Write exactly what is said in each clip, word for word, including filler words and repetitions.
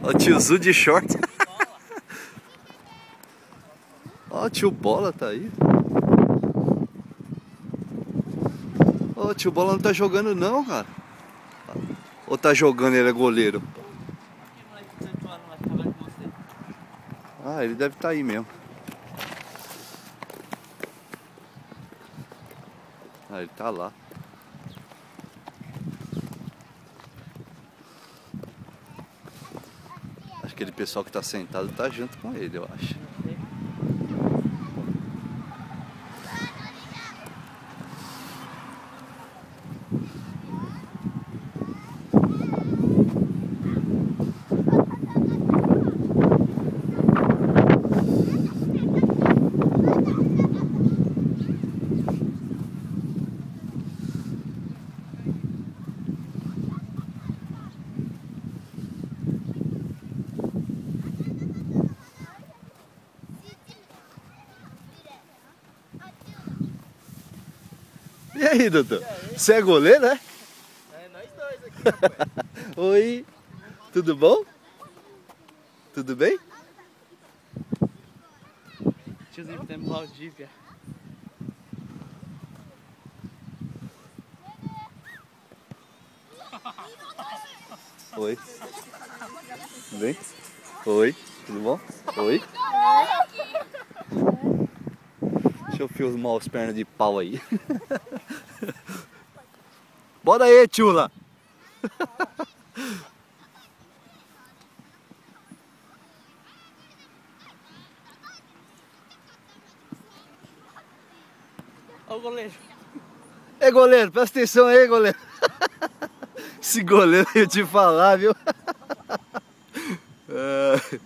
Ó, o tiozinho de short. Ó, o tio Bola tá aí. Ó, o tio Bola não tá jogando não, cara. Ou tá jogando, ele é goleiro? Ah, ele deve estar aí mesmo. Ah, ele tá lá. Acho que aquele pessoal que tá sentado tá junto com ele, eu acho. E aí, doutor? Você é goleiro, né? É, nós dois aqui. Oi, tudo bom? Tudo bem? Tiozinho, tem Valdívia. Oi. Tudo bem? Oi, tudo bom? Oi. Deixa eu filmar os pernas de pau aí. Bora aí, tchula! Ó o goleiro. Ei, goleiro, presta atenção aí, goleiro. Esse goleiro eu te falar, viu? É...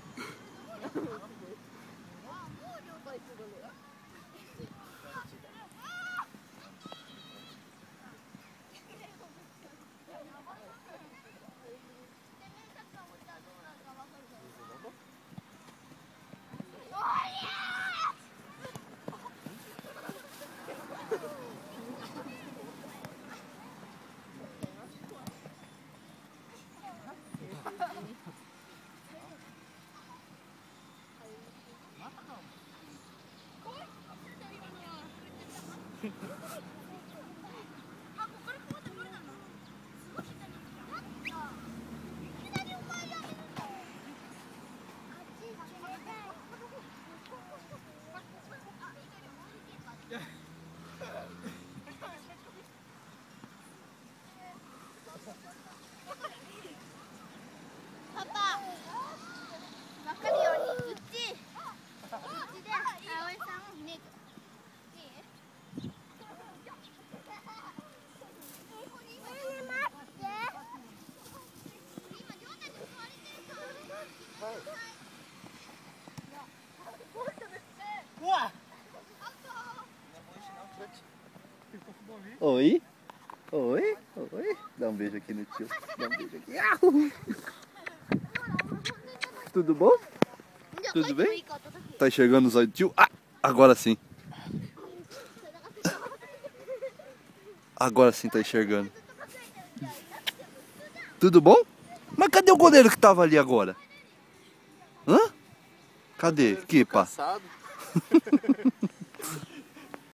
Oi? Oi? Oi? Dá um beijo aqui no tio. Dá um beijo aqui. Tudo bom? Tudo bem? Tá enxergando os olhos do tio? Ah, agora sim. Agora sim tá enxergando. Tudo bom? Mas cadê o goleiro que tava ali agora? Hã? Cadê? Que pá?